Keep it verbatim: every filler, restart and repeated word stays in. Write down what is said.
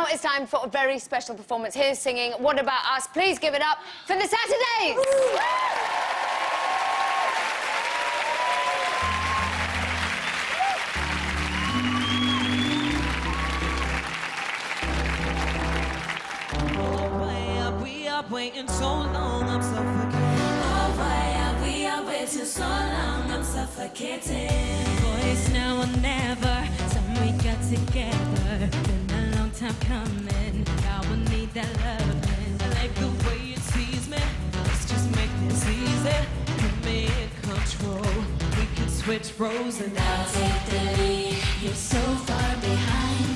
now it's time for a very special performance. Here's singing What About Us. Please give it up for the Saturdays! Waiting so long, I'm suffocating. Oh, why are we are waiting so long? I'm suffocating. Boys, now or never. Time we got together. Been a long time coming. I will need that loving. I like the way you tease me. Let's just make this easy. Put me in control. We can switch roles and I'll take the lead. You're so far behind.